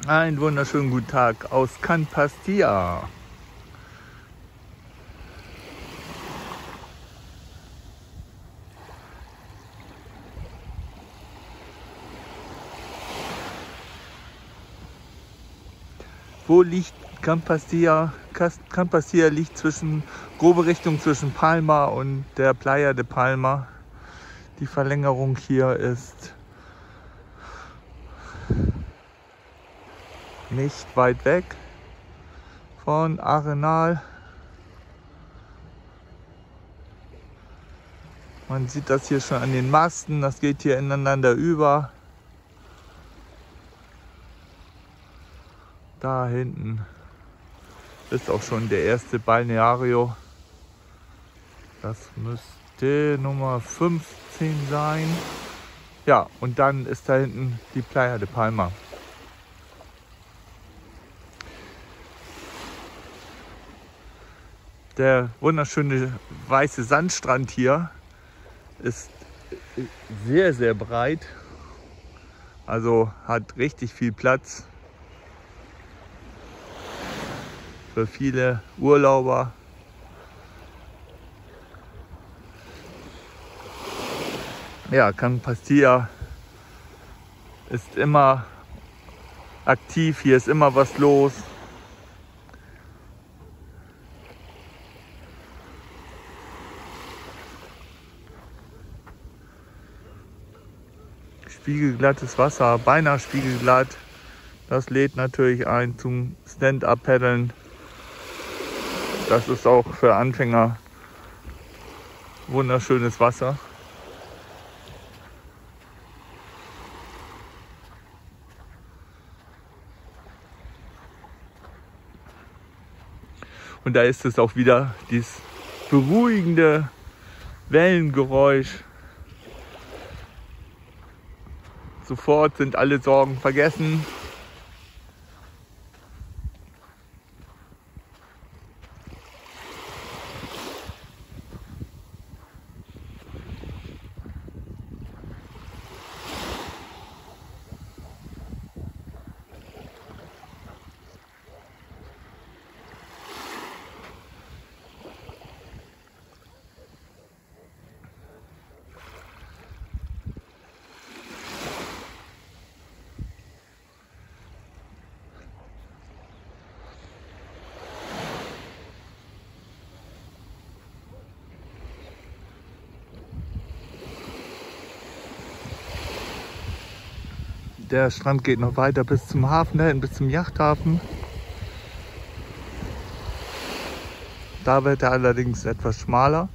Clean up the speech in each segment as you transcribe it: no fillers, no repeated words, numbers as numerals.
Einen wunderschönen guten Tag aus Can Pastia. Wo liegt Can Pastia? Can Pastia liegt grobe Richtung zwischen Palma und der Playa de Palma. Die Verlängerung hier ist nicht weit weg von Arenal. Man sieht das hier schon an den Masten, das geht hier ineinander über. Da hinten ist auch schon der erste Balneario. Das müsste Nummer 15 sein. Ja, und dann ist da hinten die Playa de Palma. Der wunderschöne weiße Sandstrand hier ist sehr, sehr breit. Also hat richtig viel Platz für viele Urlauber. Ja, Can Pastia ist immer aktiv, hier ist immer was los. Spiegelglattes Wasser, beinahe spiegelglatt. Das lädt natürlich ein zum Stand-Up-Paddeln. Das ist auch für Anfänger wunderschönes Wasser. Und da ist es auch wieder dieses beruhigende Wellengeräusch. Sofort sind alle Sorgen vergessen. Der Strand geht noch weiter bis zum Hafen, dahin, bis zum Yachthafen. Da wird er allerdings etwas schmaler.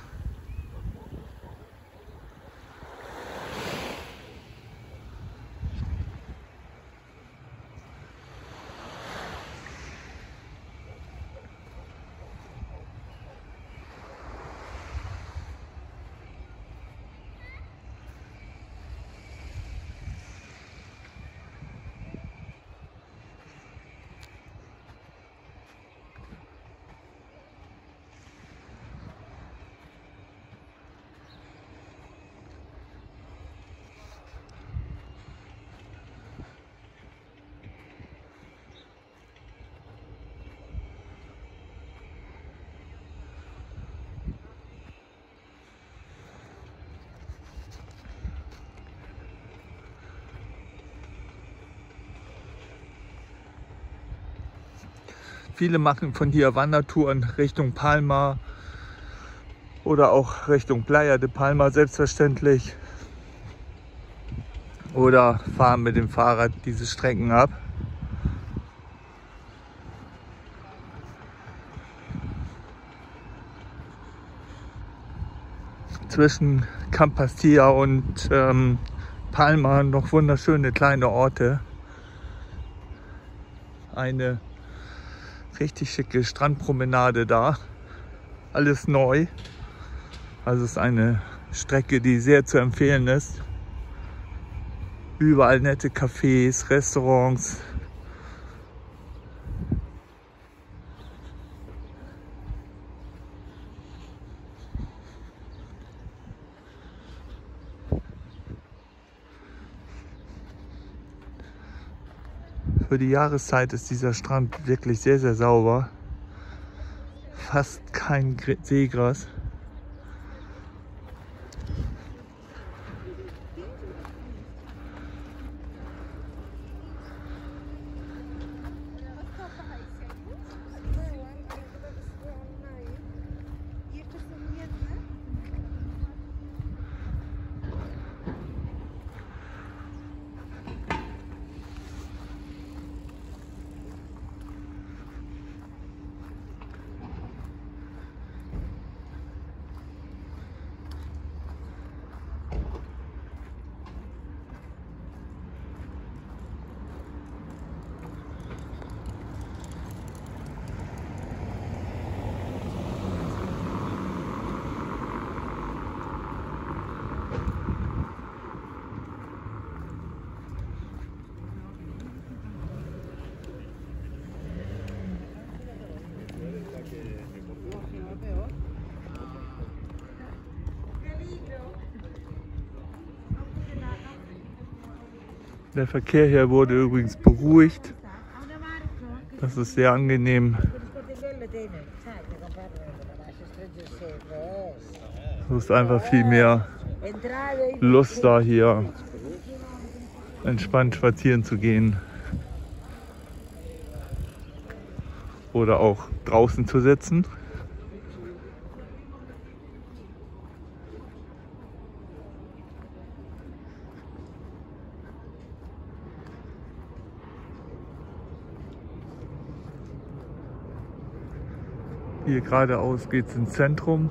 Viele machen von hier Wandertouren Richtung Palma oder auch Richtung Playa de Palma selbstverständlich. Oder fahren mit dem Fahrrad diese Strecken ab. Zwischen Can Pastia und Palma noch wunderschöne kleine Orte. Eine richtig schicke Strandpromenade da. Alles neu. Also es ist eine Strecke, die sehr zu empfehlen ist. Überall nette Cafés, Restaurants. Für die Jahreszeit ist dieser Strand wirklich sehr, sehr sauber. Fast kein Seegras. Der Verkehr hier wurde übrigens beruhigt. Das ist sehr angenehm. Es ist einfach viel mehr Lust da, hier entspannt spazieren zu gehen oder auch draußen zu sitzen. Hier geradeaus geht es ins Zentrum.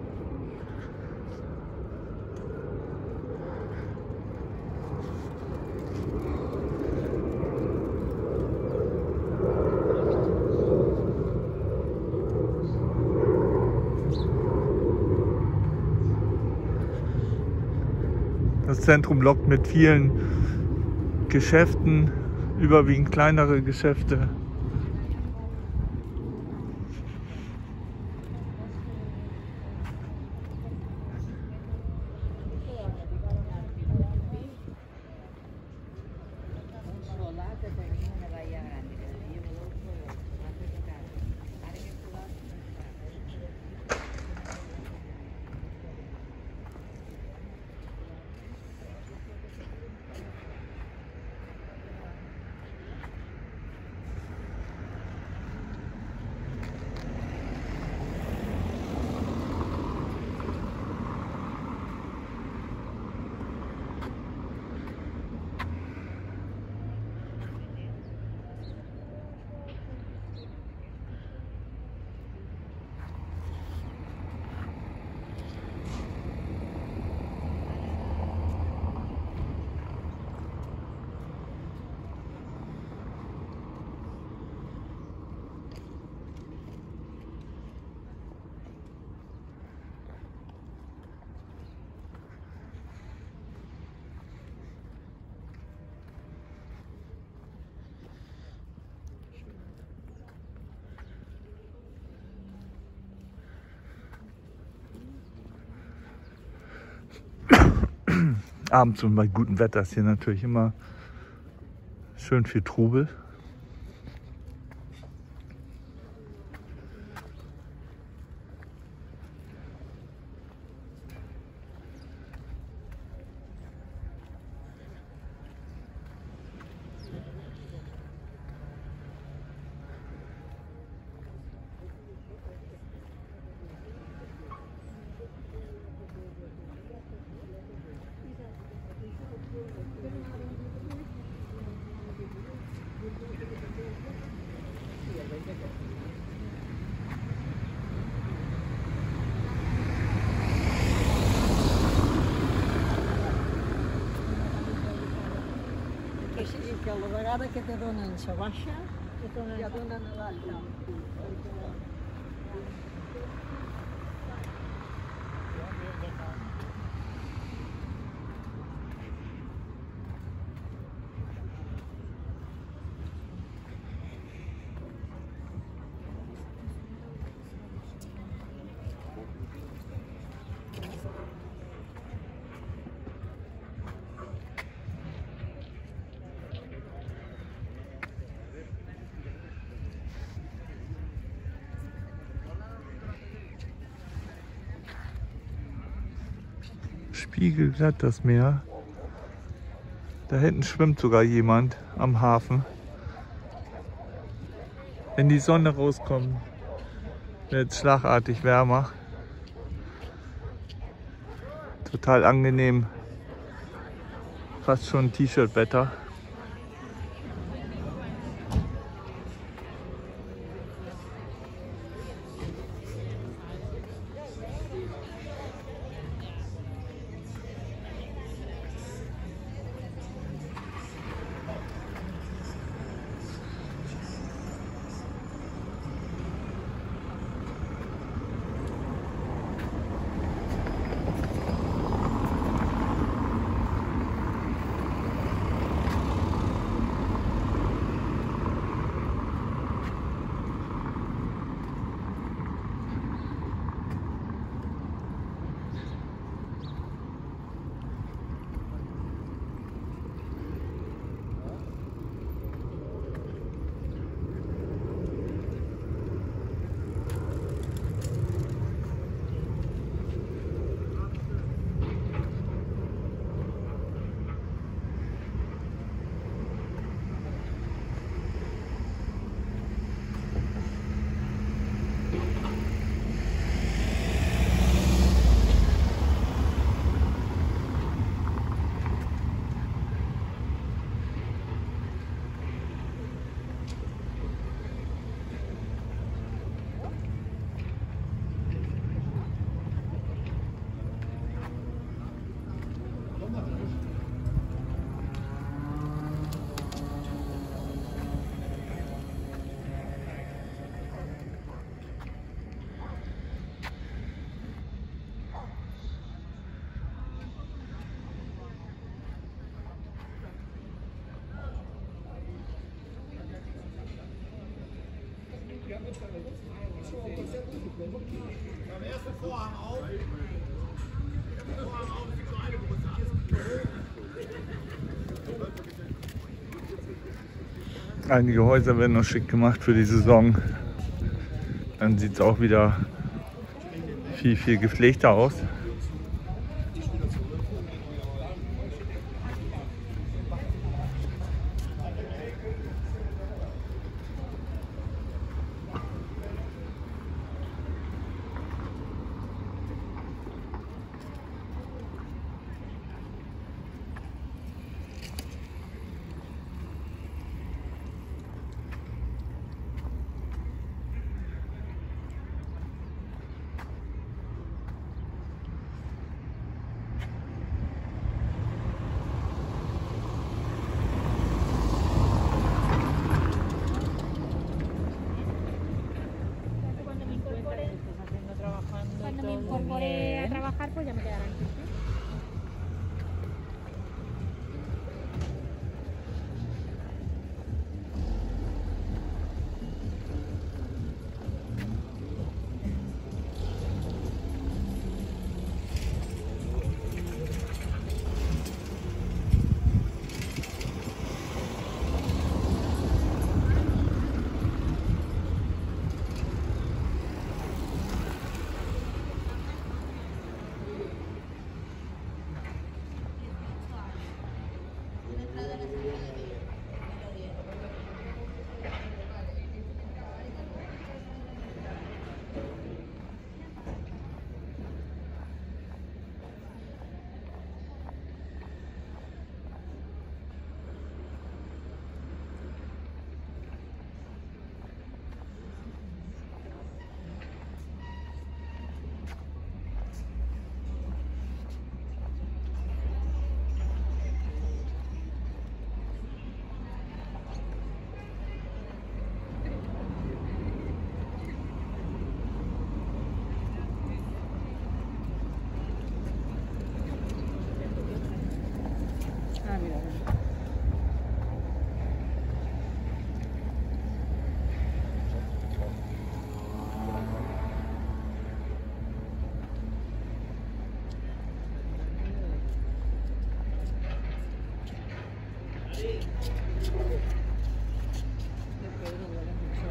Das Zentrum lockt mit vielen Geschäften, überwiegend kleinere Geschäfte. Abends und bei gutem Wetter ist hier natürlich immer schön viel Trubel. Que a la vegada que te donen la baixa, ja donen l'alta. spiegelglatt das Meer. Da hinten schwimmt sogar jemand am Hafen. Wenn die Sonne rauskommt, wird es schlagartig wärmer. Total angenehm. Fast schon T-Shirt-Wetter. Einige Häuser werden noch schick gemacht für die Saison. Dann sieht es auch wieder viel gepflegter aus. Cuando me incorpore a trabajar, pues ya me quedarán.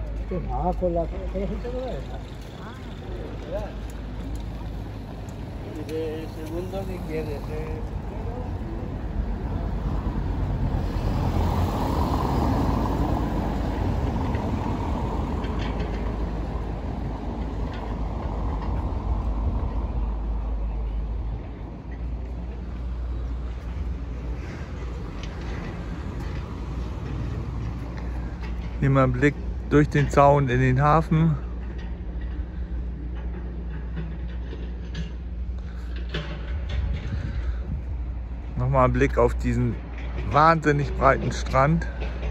Ah, con la gente no es. ¿Y de segundo qué quieres? Nehmen wir einen Blick durch den Zaun in den Hafen. Nochmal einen Blick auf diesen wahnsinnig breiten Strand.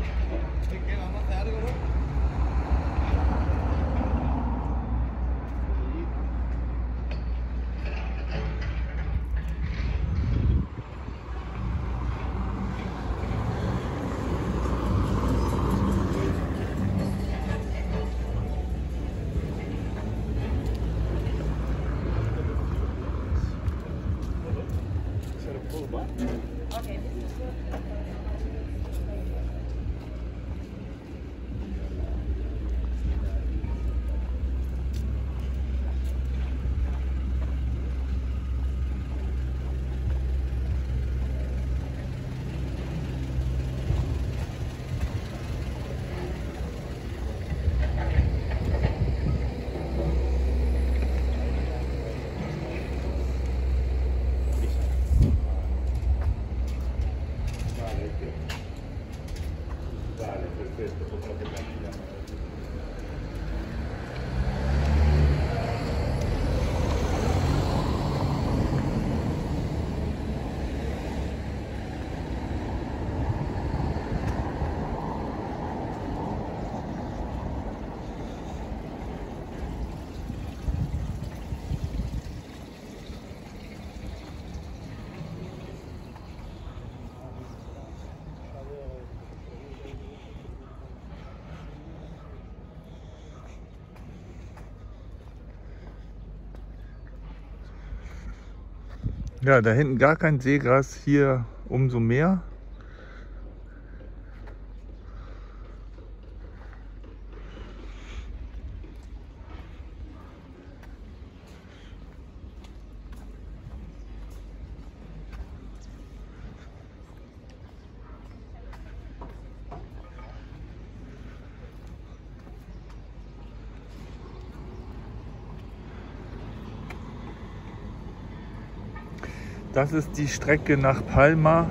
Ja, da hinten gar kein Seegras, hier umso mehr. Das ist die Strecke nach Palma,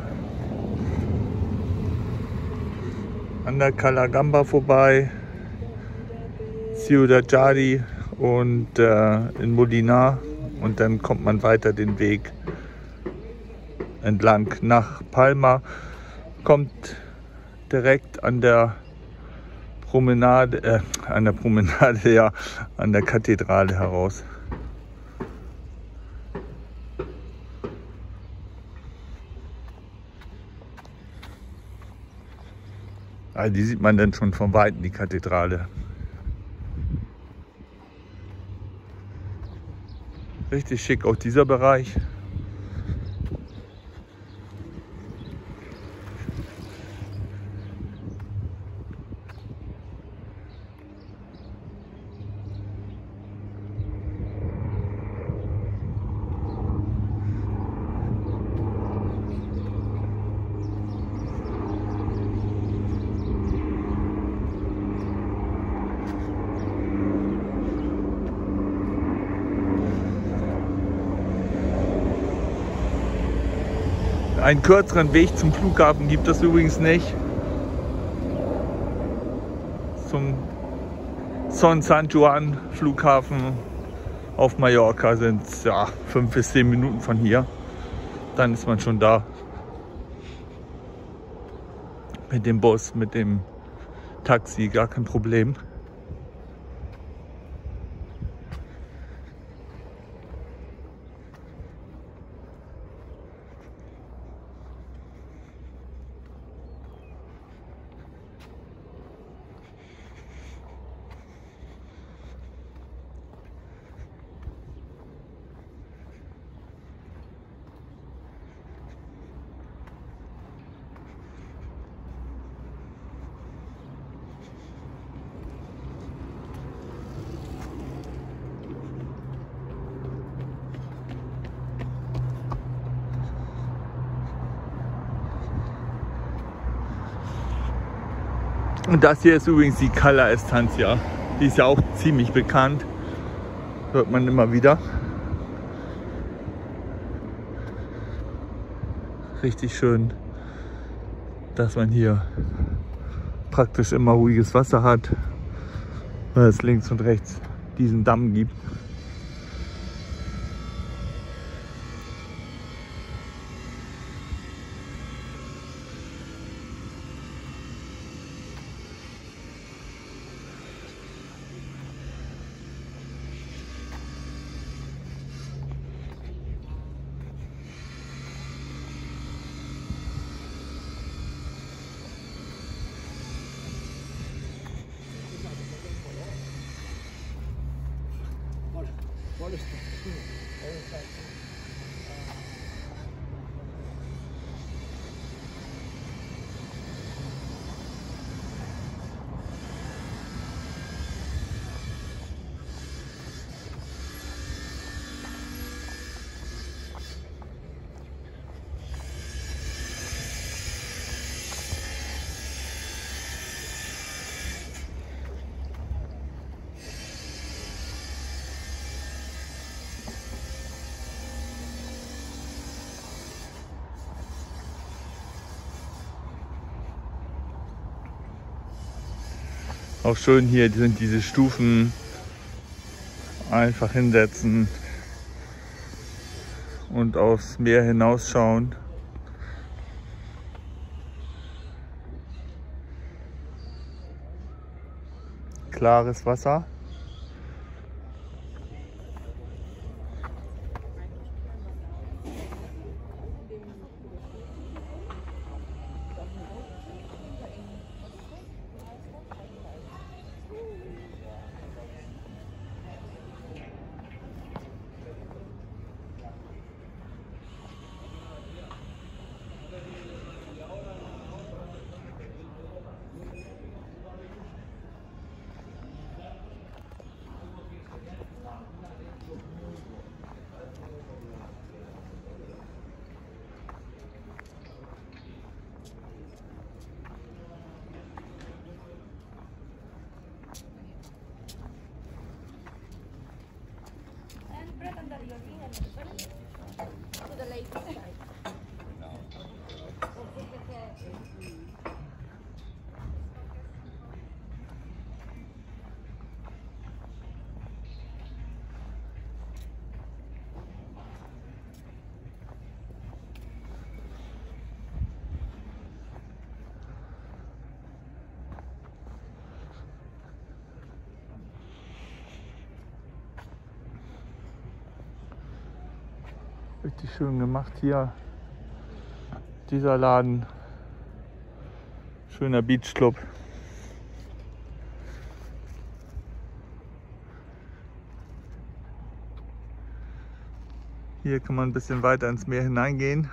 an der Calagamba vorbei, Ciudad Jadi und in Molinar, und dann kommt man weiter den Weg entlang nach Palma, kommt direkt an der Promenade, ja, an der Kathedrale heraus. Also die sieht man dann schon von Weitem, die Kathedrale. Richtig schick auch dieser Bereich. Einen kürzeren Weg zum Flughafen gibt es übrigens nicht. Zum Son San Juan Flughafen auf Mallorca sind es ja 5 bis 10 Minuten von hier. Dann ist man schon da. Mit dem Bus, mit dem Taxi, gar kein Problem. Und das hier ist übrigens die Cala Estancia. Die ist ja auch ziemlich bekannt. Hört man immer wieder. Richtig schön, dass man hier praktisch immer ruhiges Wasser hat, weil es links und rechts diesen Damm gibt. Auch schön hier sind diese Stufen, einfach hinsetzen und aufs Meer hinausschauen. Klares Wasser. Richtig schön gemacht hier. Dieser Laden. Schöner Beachclub. Hier kann man ein bisschen weiter ins Meer hineingehen.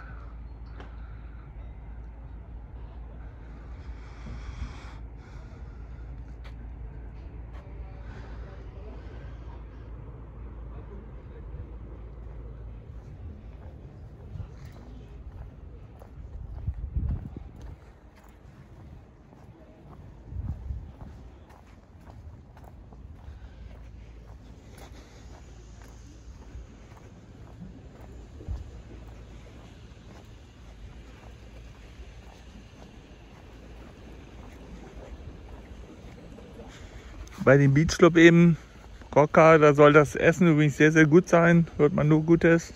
Bei dem Beachclub eben, Rocca, da soll das Essen übrigens sehr, sehr gut sein. Hört man nur Gutes.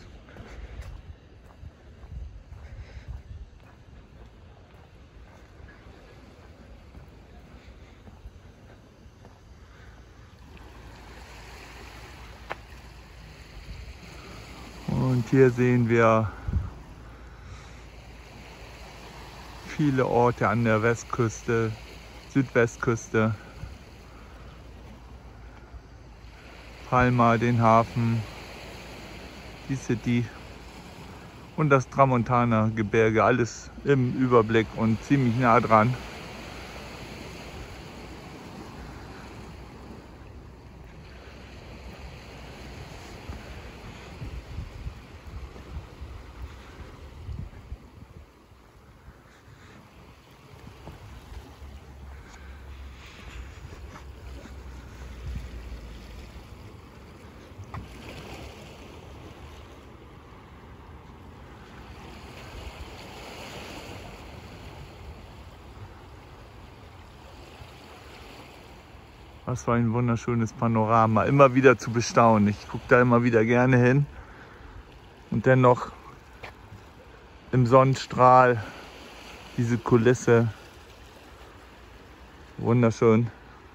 Und hier sehen wir viele Orte an der Westküste, Südwestküste. Palma, den Hafen, die City und das Tramontana-Gebirge, alles im Überblick und ziemlich nah dran. Was für ein wunderschönes Panorama. Immer wieder zu bestaunen. Ich gucke da immer wieder gerne hin. Und dennoch im Sonnenstrahl diese Kulisse. Wunderschön.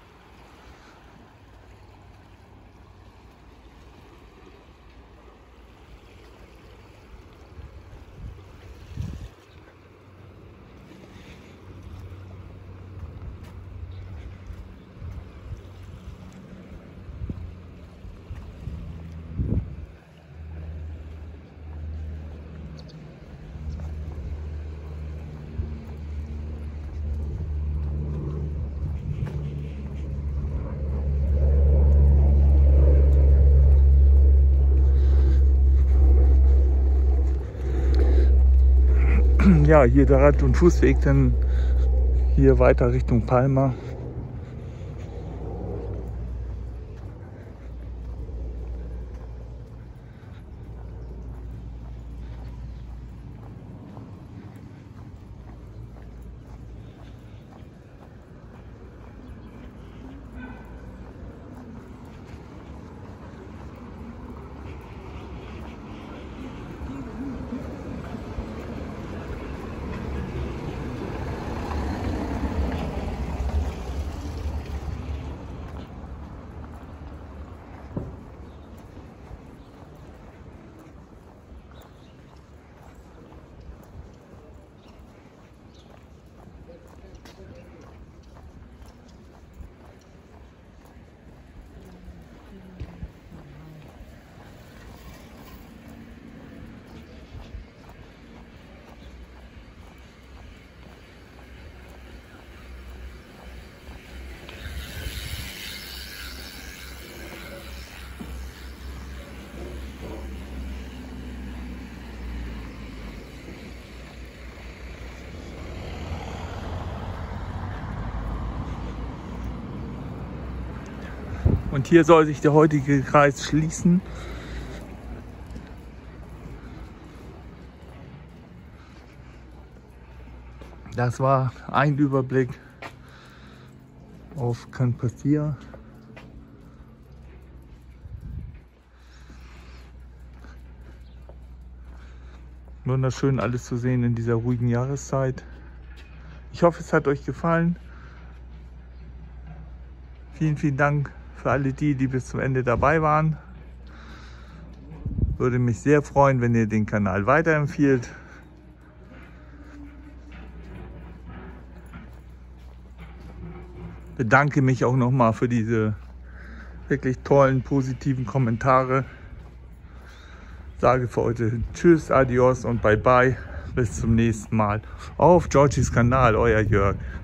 Ja, hier der Rad- und Fußweg, dann hier weiter Richtung Palma. Und hier soll sich der heutige Kreis schließen. Das war ein Überblick auf Can Pastia. Wunderschön alles zu sehen in dieser ruhigen Jahreszeit. Ich hoffe, es hat euch gefallen. Vielen, vielen Dank für alle die bis zum Ende dabei waren. Würde mich sehr freuen, wenn ihr den Kanal weiterempfiehlt. Bedanke mich auch nochmal für diese wirklich tollen, positiven Kommentare. Sage für heute Tschüss, Adios und Bye Bye. Bis zum nächsten Mal auf Georgies Kanal, euer Jörg.